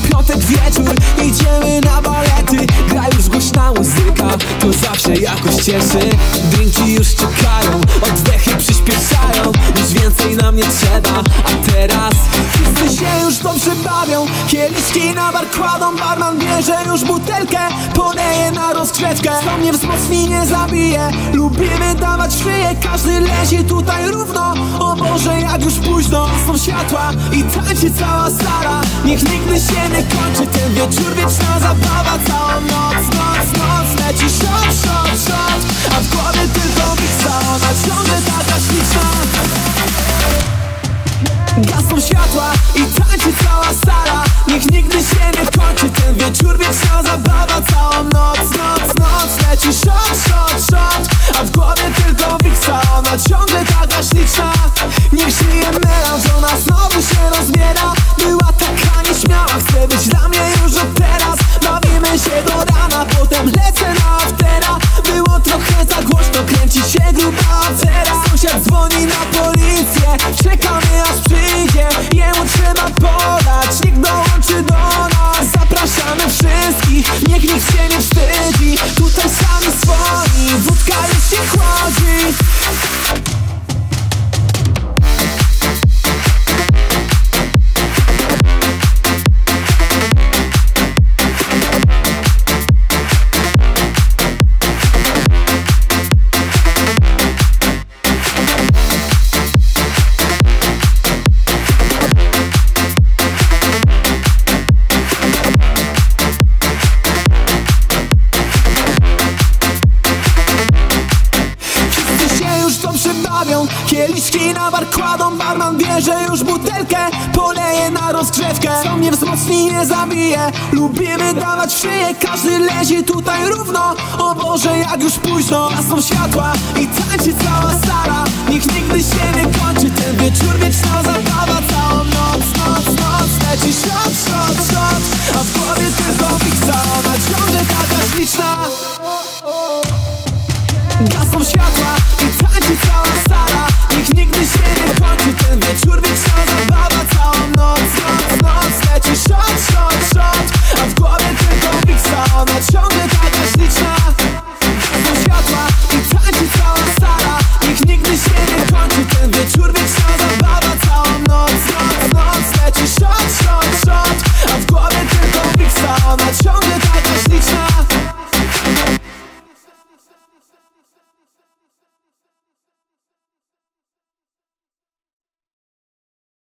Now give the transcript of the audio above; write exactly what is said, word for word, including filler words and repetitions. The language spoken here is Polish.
piątek wieczór, idziemy na balety. Gra już głośna muzyka, to zawsze jakoś cieszy. Drinki już czekają, oddechy przyspieszają. Nic więcej nam nie trzeba, a teraz wszyscy się już dobrze bawią. Kieliszki na bar kładą, barman bierze już butelkę, poleje na rozgrzewkę. Co mnie wzmocni, nie zabije, lubimy dawać w szyję. Każdy leci tutaj równo, o Boże jak już późno. Są światła i tańczy cała sala. Niech nigdy się nie kończy ten wieczór, wieczna zabawa. Całą noc, noc, noc leci shot, shot, shot, a w głowie tylko miksa. Ona ciągle taka śliczna. Gasną światła i tańczy cała sala. Niech nigdy się nie kończy ten wieczór, wieczna zabawa. Całą noc, noc, noc leci shot, shot, shot, a w głowie tylko miksa. Ona ciągle taka śliczna. Niech żyje melanż, ona znowu się rozbiera. Była taka nieśmiała, chce być dla mnie już od teraz. Bawimy się do rana, potem lecę na aftera. Było trochę za głośno, kręci się gruba afera. Sąsiad dzwoni na policję, czekamy aż przyjdzie. Jemu trzeba podać, niech dołączy do nas. Zapraszamy wszystkich, niech nikt się nie wstydzi. Tutaj sami swoi, wódka już się chłodzi. Kieliszki na bar kładą, barman bierze już butelkę, poleje na rozgrzewkę. Co mnie wzmocni, nie zabije, lubimy dawać w szyję. Każdy leci tutaj równo, o Boże jak już późno. A są światła i tańczy cała sala. Niech nigdy się nie kończy ten wieczór, wieczna zabawa. Całą noc, noc